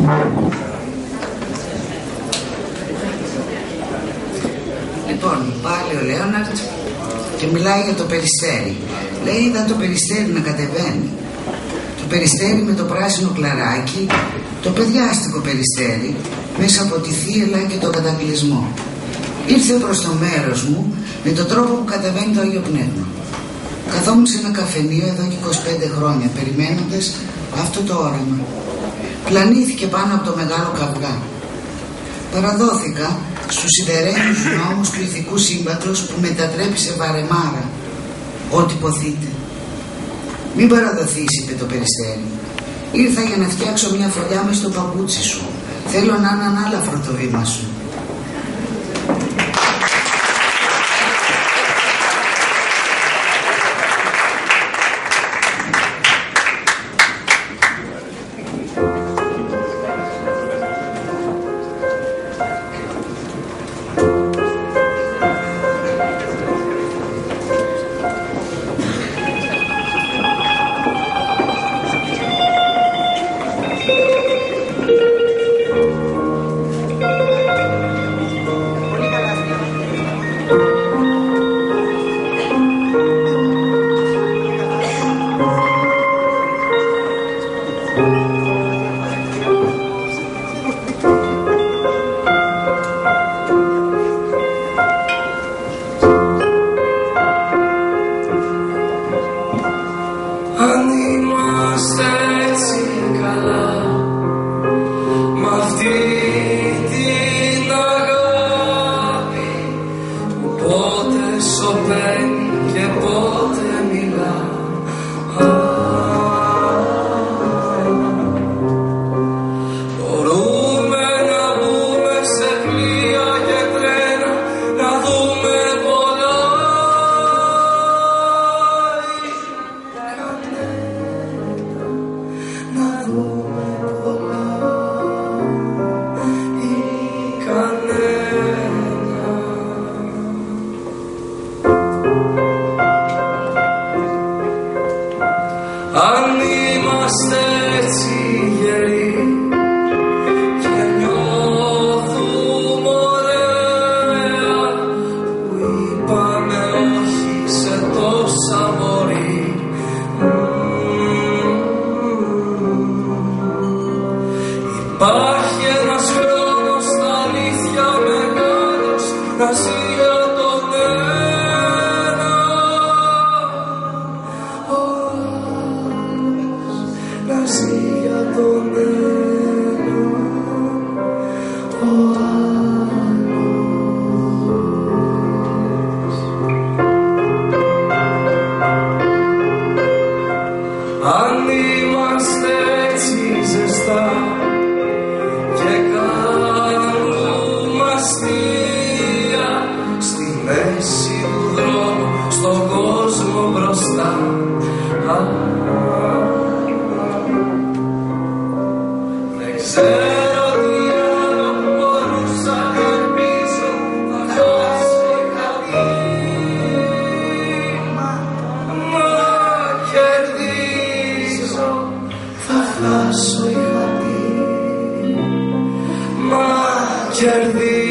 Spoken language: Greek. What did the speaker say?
Λοιπόν, πάλι ο Λέοναρτ και μιλάει για το Περιστέρι. Λέει, είδα το Περιστέρι να κατεβαίνει. Το Περιστέρι με το πράσινο κλαράκι, το παιδιάστικο Περιστέρι, μέσα από τη θύελλα και το κατακλυσμό. Ήρθε προς το μέρος μου με τον τρόπο που κατεβαίνει το Άγιο Πνεύμα. Καθόμουν σε ένα καφενείο εδώ και 25 χρόνια, περιμένοντας αυτό το όραμα. Πλανήθηκε πάνω από το μεγάλο καυγά. Παραδόθηκα στους σιδερένιους νόμους του ηθικού σύμπαντος που μετατρέπει σε βαρεμάρα ό,τι ποθείτε. Μην παραδοθείς, είπε το Περιστέρι. Ήρθα για να φτιάξω μια φωλιά μες στο παπούτσι σου. Θέλω να είναι ανάλαφρο το βήμα σου. Κερδίζω, μα κερδίζω.